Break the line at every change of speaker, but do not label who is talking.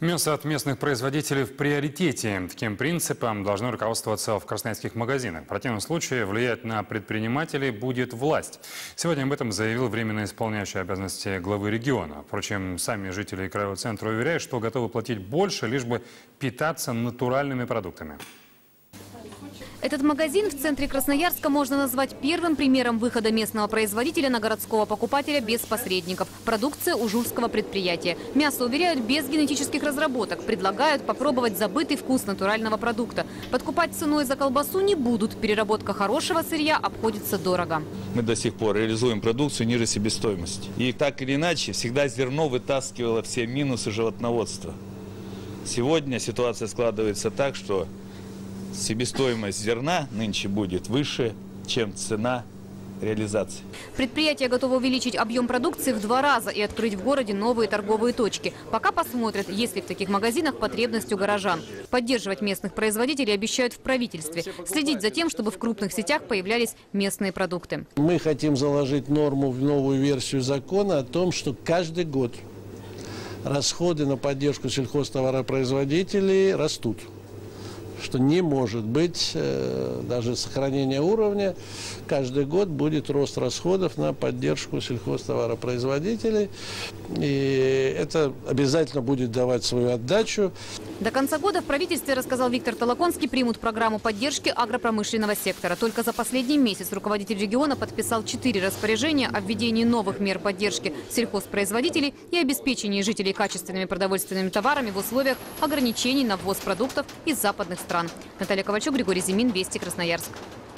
Мясо от местных производителей в приоритете. Таким принципом должны руководствоваться в красноярских магазинах. В противном случае влиять на предпринимателей будет власть. Сегодня об этом заявил временно исполняющий обязанности главы региона. Впрочем, сами жители краевого центра уверяют, что готовы платить больше, лишь бы питаться натуральными продуктами.
Этот магазин в центре Красноярска можно назвать первым примером выхода местного производителя на городского покупателя без посредников. Продукция ужурского предприятия. Мясо, уверяют, без генетических разработок. Предлагают попробовать забытый вкус натурального продукта. Подкупать ценой за колбасу не будут. Переработка хорошего сырья обходится дорого.
Мы до сих пор реализуем продукцию ниже себестоимости. И так или иначе, всегда зерно вытаскивало все минусы животноводства. Сегодня ситуация складывается так, что себестоимость зерна нынче будет выше, чем цена реализации.
Предприятие готово увеличить объем продукции в 2 раза и открыть в городе новые торговые точки. Пока посмотрят, есть ли в таких магазинах потребность у горожан. Поддерживать местных производителей обещают в правительстве. Следить за тем, чтобы в крупных сетях появлялись местные продукты.
Мы хотим заложить норму в новую версию закона о том, что каждый год расходы на поддержку сельхозтоваропроизводителей растут. Что не может быть даже сохранение уровня. Каждый год будет рост расходов на поддержку сельхозтоваропроизводителей. И это обязательно будет давать свою отдачу.
До конца года в правительстве, рассказал Виктор Толоконский, примут программу поддержки агропромышленного сектора. Только за последний месяц руководитель региона подписал 4 распоряжения о введении новых мер поддержки сельхозпроизводителей и обеспечении жителей качественными продовольственными товарами в условиях ограничений на ввоз продуктов из западных стран. Наталья Ковальчук, Григорий Зимин, Вести, Красноярск.